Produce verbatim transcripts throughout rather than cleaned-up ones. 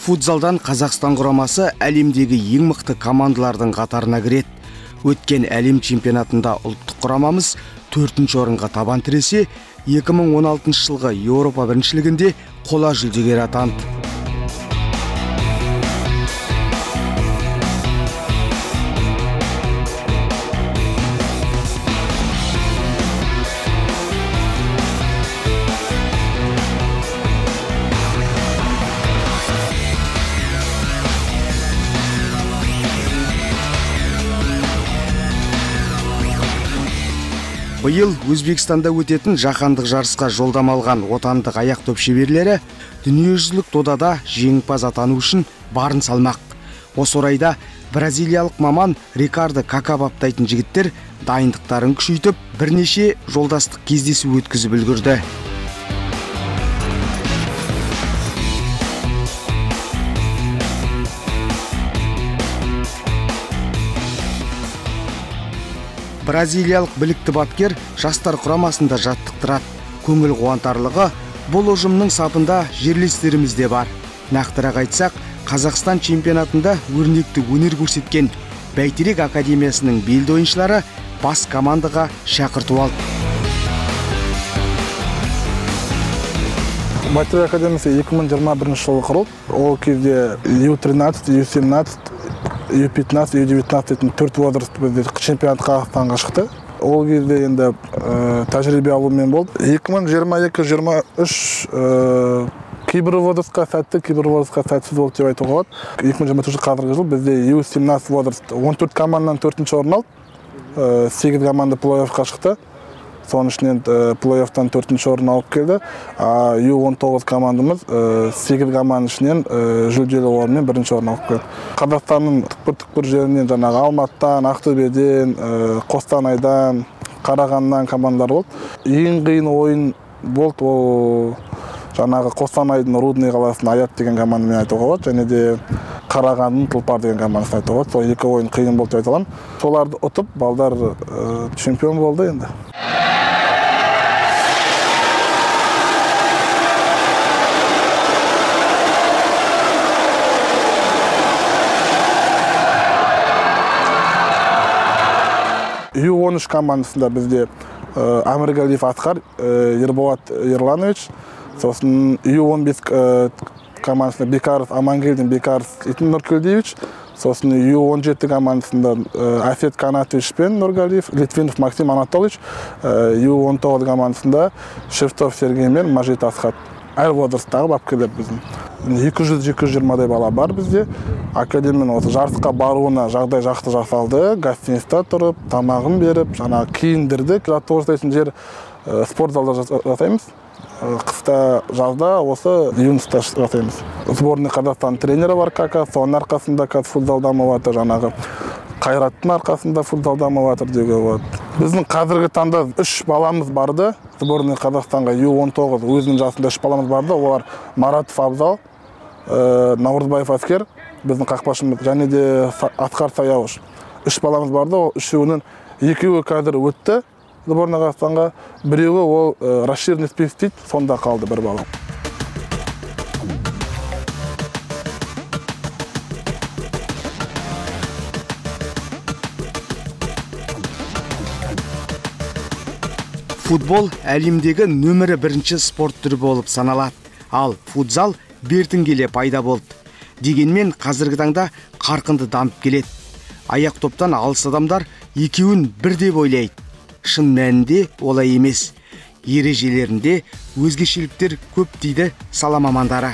Футзалдан Қазақстан құрамасы әлемдегі ең мықты командалардың қатарына кіреді. Өткен әлем чемпионатында ұлттық құрамамыз төртінші орынға табан тіресе, екі мың он алтыншы жылғы Еуропа біріншілігінде қола жүлдегер атанды. Биыл Өзбекстанда өтетін жаһандық жарысқа жолдама алған отандық аяқ доп шеберлері дүниежүзілік додада жеңімпаз атану үшін барын салмақ. Осы орайда бразилиялық маман Рикардо Кака баптайтын жігіттер дайындықтарын күшейтіп, бірнеше жолдастық кездесу өткізіп үлгерді. Бразилиялық білікті бапкер жастар құрамасында жаттықтырады. Көңіл қуантарлығы, бұл ұжымның сапында жерлестеріміз де бар. Нақтырақ айтсақ, Қазақстан чемпионатында өрнекті өнер көрсеткен Бәйтерек академиясының белді ойыншылары бас командаға шақырту алды. Бәйтерек академиясы екі мың жиырма бірінші жылы құрылды. Ол кезде ю тринадцать, ю семнадцать, ю пятнадцать, ю девятнадцать дейтін төрт возраст бізде чемпионат Қазақстанға шықты. Ол кезде енді тәжірибе алумен болды. екі мың жиырма екі жиырма үш кейбір возрастқа сәтті, кейбір возрастқа сәтсіз болды деп айтуға болады. екі мың жиырма төртінші қазіргі жыл бізде ю семнадцать возраст он төрт командадан төртінші орын алды. сегіз команда плей-оффқа шықты. Соның ішінен плей-оффтан төртінші орын алып келді. ю он тоғыз командамыз сегіз команда ішінен жүлделі орынмен бірінші орын алып келді. Қазақстанның түкпір-түкпір жерінен жаңағы Алматыдан, Ақтөбеден, Қостанайдан, Қарағандыдан командалар болды. Ең қиын ойын болды ол жаңағы Қостанайдың Рудный қаласының Аят деген командамен айтуға болады, және де Қарағандының Тұлпар деген командасын айтуға болады. Сол екі ойын қиын болды деп айта аламын. Соларды ұтып, балдар чемпион болды енді. ю он үш командасында бізде Амиргалиев Асқар, Ерболат Ерланович, сосын ю он бес командасында Бекаров Амангелдин Бекаров Нұркелдиевич, сосын ю он жеті командасында Афет Канатович пен Нұргалиев, Литвинов Максим Анатольевич, ю он тоғыз командасында Шевцов Сергей мен Мажит Асхат. Әр возрасттағы бапкерлер біздің. екі жүз екі жүз жиырмадай бала бар бізде. Академияның осы жарысқа баруына жағдай жақсы жасалды. Гостиниста тұрып, тамағын беріп, жаңа киіндірдік. Жаттығу жасайтын жер спорт залда жасаймыз. Қыста, жазда осы юниста жасаймыз. Сборный Қазақстан тренері бар Кака, соның арқасында футзал дамып жатыр, жаңағы Қайраттың арқасында футзал дамып жатыр деуге болады. Біздің қазіргі таңда үш баламыз барды. Сборный Қазақстанға ю он тоғыз өзінің жасында үш баламыз барды. Олар Маратов Абзал, Наурызбаев Аскер, біздің қақпашымыз, және де Асқар Саяуш. Үш баламыз барды. Ол үшеуінің екеуі қазір өтті Сборный Қазақстанға. Біреуі ол расширенный список дейді, сонда қалды бір балам. Футбол әлемдегі нөмірі бірінші спорт түрі болып саналады. Ал футзал бертін келе пайда болды. Дегенмен қазіргі таңда қарқынды дамып келеді. Аяқ топтан алыс адамдар екеуін бірдей ойлайды. Шын мәнінде олай емес. Ережелерінде өзгешеліктер көп дейді сала мамандары.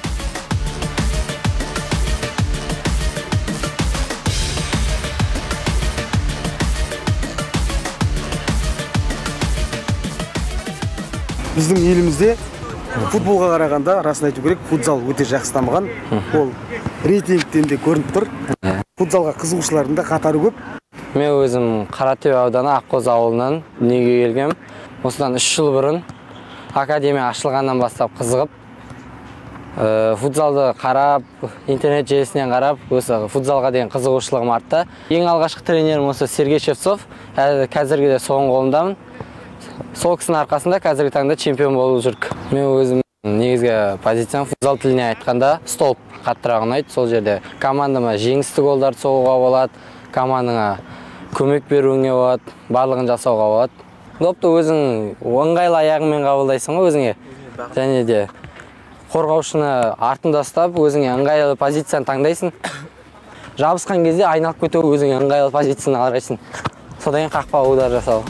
Біздің елімізде футболға қарағанда, расын айту керек, футзал өте жақсы дамыған. Ол рейтингтен де көрініп тұр. Футзалға қызығушылардың да қатары көп. Мен өзім Қаратөбе ауданы Аққозы ауылынан дүниеге келгем. Осыдан үш жыл бұрын академия ашылғаннан бастап қызығып, футзалды қарап, интернет желісінен қарап, осы футзалға деген қызығушылығым артты. Ең алғашқы тренерім осы Сергей Шевцов, қазіргі де соның қолындамын. Сол кісінің арқасында қазіргі таңда чемпион болып жүрік. Мен өзім Негізгі позициям футзал тіліне айтқанда столб қаттырақ ұнайды. Сол жерде командама жеңісті голдарды соғуға болады, командаңа көмек беруіңе болады, барлығын жасауға болады. Допты өзің оңғайлы аяғыңмен қабылдайсың ғой өзіңе. Және де қорғаушыны артында ұстап, өзіңе ыңғайлы позицияны таңдайсың. Жабысқан кезде айналып кету өзіңе ыңғайлы позицияны қарайсың. Содан кейін қақпаға удар жасау.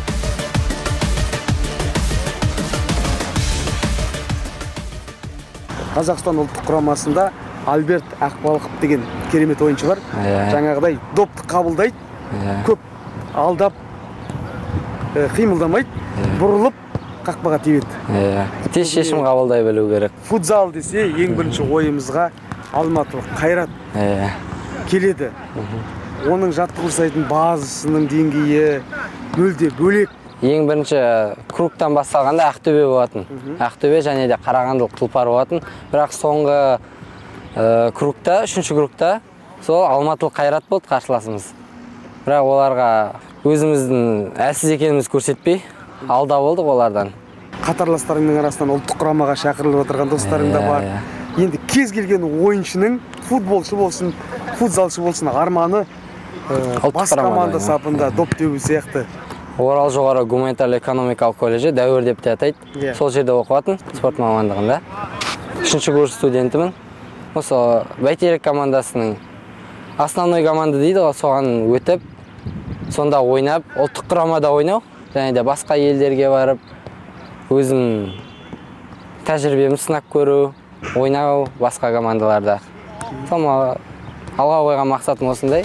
Қазақстан ұлттық құрамасында Альберт Ақбалықов деген керемет ойыншы бар. Жаңағыдай допты қабылдайды, көп алдап, қимылдамайды, бұрылып қақпаға тебеді. Тез шешім қабылдай білу керек. Футзал десе, ең бірінші ойымызға алматылық Қайрат келеді. Оның жаттықтырушылардың базасының деңгейі мүлде бөлек. Ең бірінші кругтан басталғанда Ақтөбе болатын. Ақтөбе және де Қарағандылық Тұлпар болатын. Бірақ соңғы кругта, үшінші кругта сол Алматылық Қайрат болды қарсыласымыз. Бірақ оларға өзіміздің әлсіз екеніміз көрсетпей, алда болдық олардан. Қатарластарыңның арасынан ұлттық құрамаға шақырылып отырған достарың да бар. Енді кез келген ойыншының, футболшы болсын, футзалшы болсын, арманы бас команда сапында доп теуі сияқты. Орал жоғары гуманитарлы экономикалық колледжі, Дәуір деп те атайды. Сол жерде оқыватын спорт мамандығында. Үшінші курс студентімін. Осы бәйтерек командасының основной команда дейді ғой, соған өтіп, сонда ойнап, ұлттық құрамада ойнау, және де басқа елдерге барып, өзім тәжірибемді сынап көру, ойнау басқа командаларда. Сома алға қойған мақсатым осындай.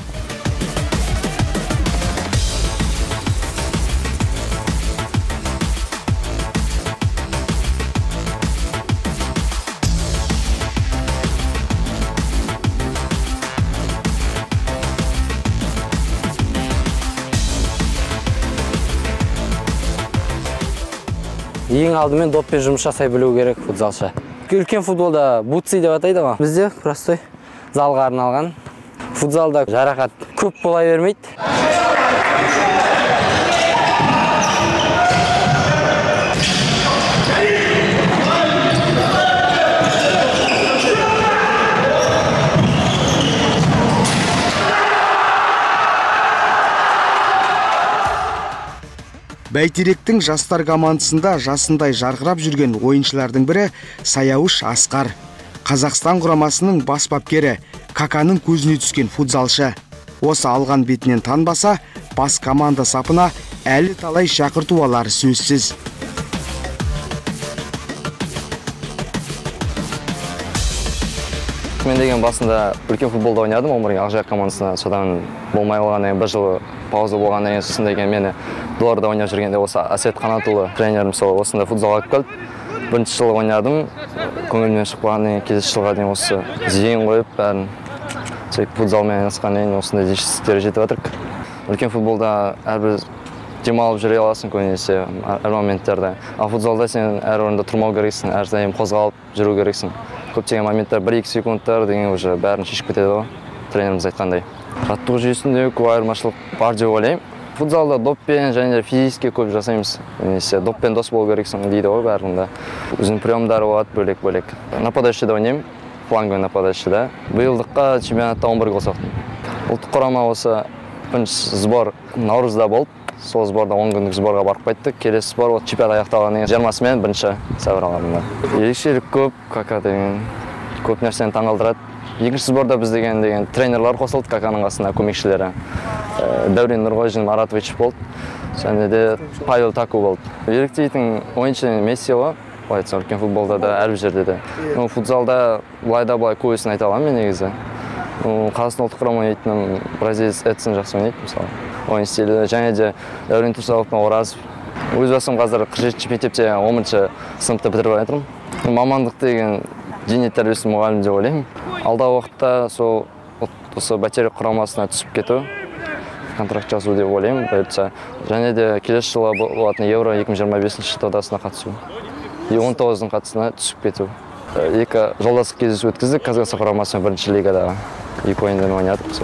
Ең алдымен доппен жұмыс жасай білу керек футзалшы. Үлкен футболда бутсы деп атайды ғой. Бізде простой залға арналған. Футзалда жарақат көп бола бермейді. Бәйтеректің жастар командасында жасындай жарқырап жүрген ойыншылардың бірі Саяуш Асқар. Қазақстан құрамасының бас бапкері, Каканың көзіне түскен футзалшы. Осы алған бетінен танбаса, бас команда сапына әлі талай шақырту алары сөзсіз. Мен деген басында үлкен футболда ойнадым, Омырдың Ақжайық командасына. Содан болмай қалғаннан кейін бір жыл пауза болғаннан кейін сосын деген мені Долларда ойнап жүргенде осы Асет Қанатұлы тренерім сол осында футзалға алып келді. Бірінші жыл ойнадым, көңілімнен шығып қалғаннан кейін келесі жылға дейін осы зейін қойып, бәрін сөйтіп футзалмен айналысқаннан кейін осындай жетістіктерге жетіп жатырмық. Үлкен футболда әрбір демалып жүре аласың көбінесе әр моменттерде. Ал футзалда сен әр орында тұрмау керексің, әр сайын қозғалып жүру керексің. Көптеген моменттер бір-екі секундтар деген уже бәрін шешіп кетеді ғой, тренеріміз айтқандай. Жаттығу жүйесінде көп айырмашылық бар деп ойлаймын. Футзалда доппен және де физически көп жасаймыз. Немесе доппен дос болу керексің дейді ғой бәрінде. Өзінің приемдары болады бөлек-бөлек. Нападающийда ойнаймын, фланговый нападающийда. Биылдыққа чемпионатта он бір гол соқтым. Ұлттық құрама осы бірінші сбор наурызда болды. Сол сборда он күндік сборға барып қайттық. Келесі сбор чемпионат аяқталғаннан кейін жиырмасымен бірінші сәуір аралығында. Ерекшелік көп, кака деген көп нәрсені таңғалдырады. Екінші сборда біз деген деген тренерлар қосылды, Каканың қасында көмекшілері. Дәурен Нұрғожин Маратович болды, және де Павел Таку болды. Еліктейтін ойыншы Месси ғой, былай айтсам, үлкен футболда да, әрбір жерде де. Футзалда былай да былай көбісін айта аламын мен негізі. Қазақстан ұлттық құрама ойнайтыным бразилец Эдсон жақсы ойнайды, мысалы. Ойын стилі, және де Дәурен Тұрсалов пен Оразов. Өз басым қазір қырық жетінші мектепте он бірінші сыныпты бітіріп жатырмын. Мамандық деген дене тәрбиесі мұғалім деп ойлаймын. Алдағы уақытта сол осы бәйтерек құрамасына түсіп кету, контракт жазу деп ойлаймын. Және де келесі жылы болатын Евро екі мың жиырма бесінші додасына қатысу. он тоғыздың қатысына түсіп кету. Екі жолдастық кездесу өткіздік, Қазақстан құрамасымен бірінші лигадағы екі ойындан ойнадық.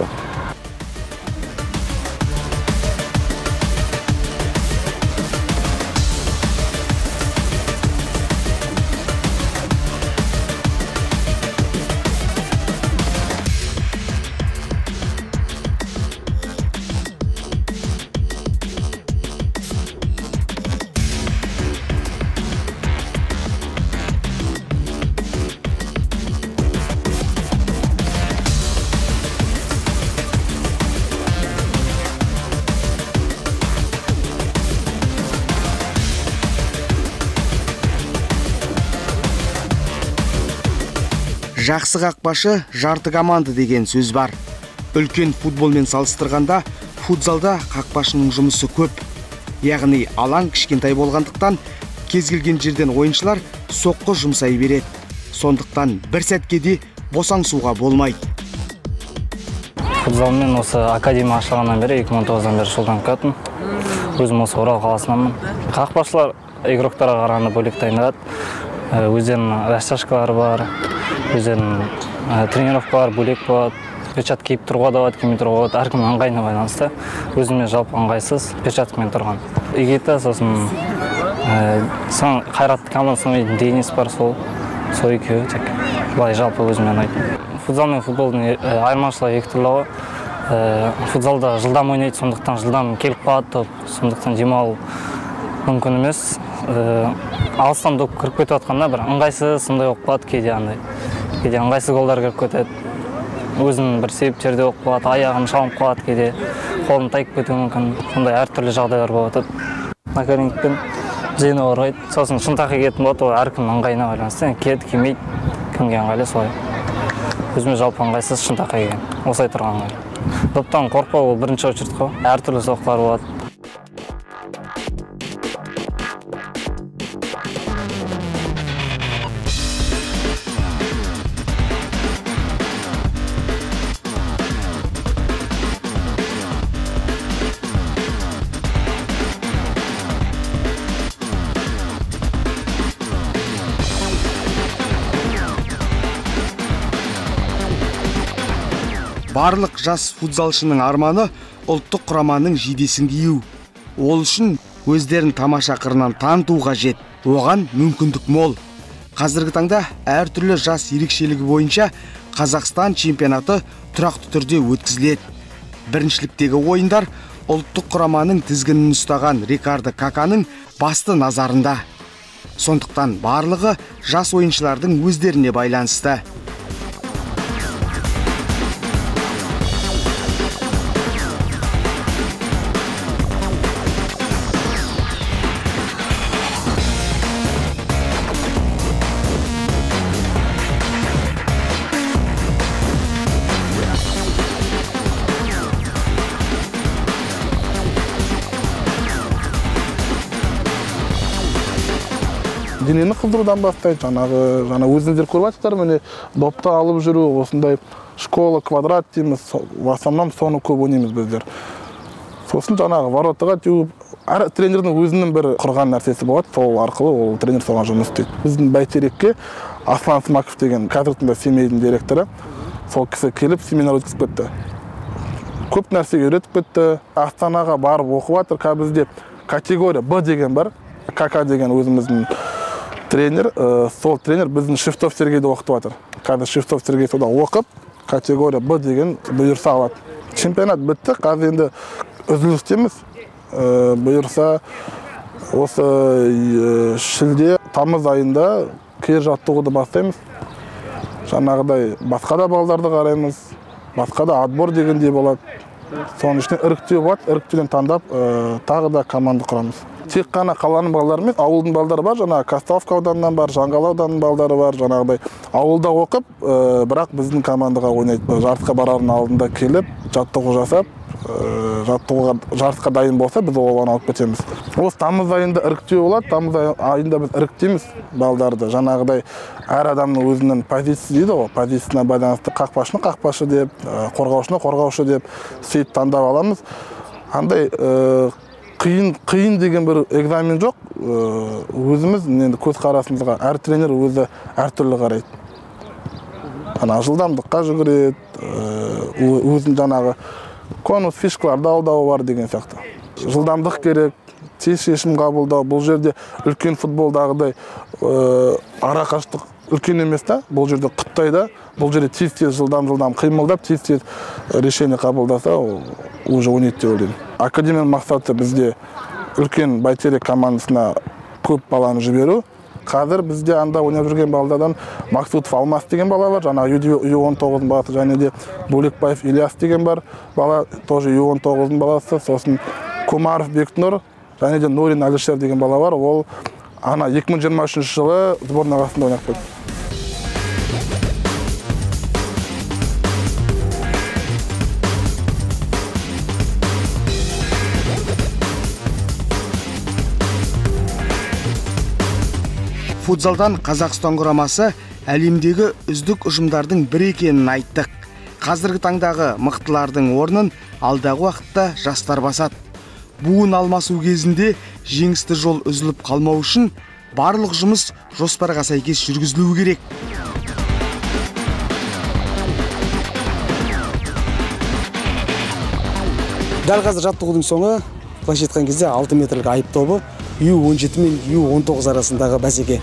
Жақсы қақпашы жарты команда деген сөз бар. Үлкен футболмен салыстырғанда футзалда қақпашының жұмысы көп. Яғни алаң кішкентай болғандықтан кез келген жерден ойыншылар соққы жұмсай береді. Сондықтан бір сәтке де босаңсуға болмайды. Футзалмен осы академия ашылғаннан бері екі мың он тоғыздан бері шұғылданып келатырмын. Өзім осы Орал қаласынанмын. Қақпашылар игроктарға қарағанда бөлек дайындалады. Өздерінің растяжкалары бар, өздерінің тренировкалары бөлек болады. Перчатка киіп тұруға да болады, кимей тұруға болады. Әркімнің ыңғайына байланысты. Өзіме жалпы ыңғайсыз перчаткамен тұрған. Игита сосын Қайрат командасының Денис бар, сол сол екеуі тек. Былай жалпы өзіме ұнайды. Футзал мен футболдың айырмашылығы екі түрлі ғой. Футзалда жылдам ойнайды, сондықтан жылдам келіп қалады топ, сондықтан демалу мүмкін емес. Алыстан доп кіріп кетіп жатқанда бір ыңғайсыз сондай болып қалады, кейде андай. Кейде ыңғайсыз голдар кіріп кетеді. Өзінің бір себептерде болып қалады, аяғын шалынып қалады, кейде қолын тайып кетуі мүмкін. Сондай әртүрлі жағдайлар болып жатады. Накарнингпен жеңіл орайды. Сосын шынтаққа кететін болады, ол әркімнің ыңғайына байланысты. Киеді, кимейді, кімге ыңғайлы солай. Өзіме жалпы ыңғайсыз шынтаққа келген. Осылай тұрған ыңғайлы. Доптан қорықпау ол бірінші очередь қой. Әртүрлі соққылар болады. Барлық жас футзалшының арманы ұлттық құраманың жейдесін кию. Ол үшін өздерін тамаша қырынан таныту қажет. Оған мүмкіндік мол. Қазіргі таңда әртүрлі жас ерекшелігі бойынша Қазақстан чемпионаты тұрақты түрде өткізіледі. Біріншіліктегі ойындар ұлттық құраманың тізгінін ұстаған Рикардо Каканың басты назарында. Сондықтан барлығы жас ойыншылардың өздеріне байланысты. Денені қылдырудан бастайды, жаңағы жаңа өзіңіздер көріп жатсыздар, міне допты алып жүру, осындай школа, квадрат дейміз, в основном соны көп ойнаймыз біздер. Сосын жаңағы воротаға теуіп, әр тренердің өзінің бір құрған нәрсесі болады, сол арқылы ол тренер соған жұмыс істейді. Біздің бәйтерекке Аслан Смаков деген қазірдің семейдің директоры, сол кісі келіп семинар өткізіп кетті. Көп нәрсе үйретіп кетті. Астанаға барып оқып жатыр. Қазір бізде категория Б деген бар, КК деген өзіміздің тренер, сол тренер біздің Шифтов Сергейді оқытып жатыр. Қазір Шифтов Сергей сода оқып, категория Б деген бұйырса алады. Чемпионат бітті, қазір енді үзілістеміз. Бұйырса осы шілде, тамыз айында кер жаттығуды бастаймыз. Жаңағыдай басқа да балдарды қараймыз, басқа да отбор дегендей болады. Соның ішінен іріктеу болады, іріктеуден таңдап тағы да команда құрамыз. Тек қана қаланың балдары емес, ауылдың балдары бар, жаңағы Казталовка ауданынан бар, Жаңғал ауданының балдары бар, жаңағыдай ауылда оқып, бірақ біздің командаға ойнайды. Жарысқа барардың алдында келіп, жаттығу жасап, жаттығуға жарысқа дайын болса, біз оған алып кетеміз. Осы тамыз айында іріктеу болады, тамыз айында біз іріктейміз балдарды. Жаңағыдай әр адамның өзінің позициясы дейді ғой, позициясына байланысты қақпашыны қақпашы деп, қорғаушыны қорғаушы деп сөйтіп таңдап аламыз. Андай қиын қиын деген бір экзамен жоқ. Өзіміз енді көз қарасымызға әр тренер өзі әртүрлі қарайды. Ана жылдамдыққа жүгіреді, өзін жаңағы конус фишкаларды алдауы бар деген сияқты. Жылдамдық керек, тез шешім қабылдау. Бұл жерде үлкен футболдағыдай арақашықтық үлкен емес та, бұл жерде Қытайда, бұл жерде тез-тез жылдам-жылдам қимылдап, тез-тез решение қабылдаса, уже ойнайды деп ойлаймын. Академияның мақсаты бізде үлкен бәйтерек командасына көп баланы жіберу. Қазір бізде анда ойнап жүрген балдардан Максутов Алмас деген бала бар, жаңа ю он тоғыздың баласы, және де Бөлекбаев Ильяс деген бар бала, тоже ю он тоғыздың баласы, сосын Кумаров Бектнұр, және де Нурин Алишер деген бала бар, ол ана екі мың жиырма үшінші жылы сборная арасында ойнап келді. Футзалдан Қазақстан құрамасы әлемдегі үздік ұжымдардың бірі екенін айттық. Қазіргі таңдағы мықтылардың орнын алдағы уақытта жастар басады. Буын алмасу кезінде жеңісті жол үзіліп қалмау үшін барлық жұмыс жоспарға сәйкес жүргізілуі керек. Дәл қазір жаттығудың соңы, былайша айтқан кезде алты метрлік айып тобы ю он жеті мен ю он тоғыз арасындағы бәсеке.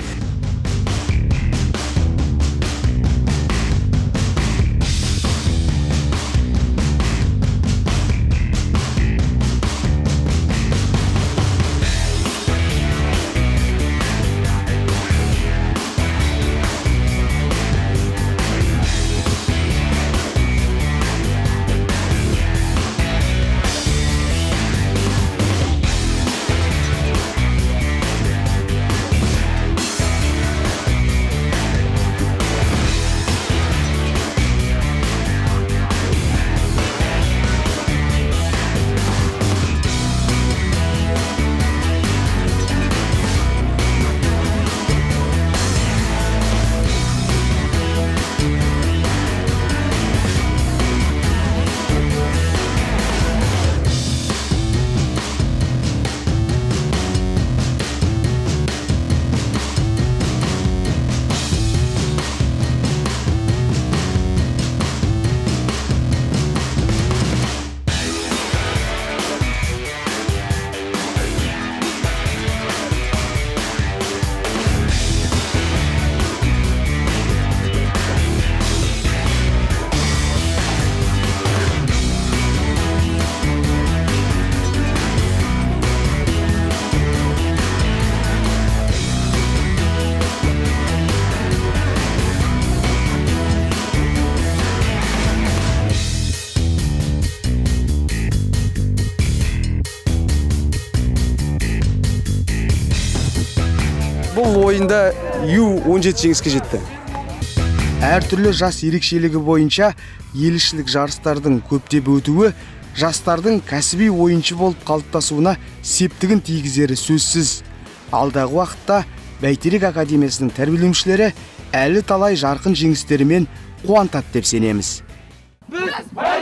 Бұл ойында ю он жеті жеңіске жетті. Әртүрлі жас ерекшелігі бойынша елішілік жарыстардың көптеп өтуі жастардың кәсіби ойыншы болып қалыптасуына септігін тигізері сөзсіз. Алдағы уақытта Бәйтерек академиясының тәрбиеленушілері әлі талай жарқын жеңістерімен қуантады деп сенеміз.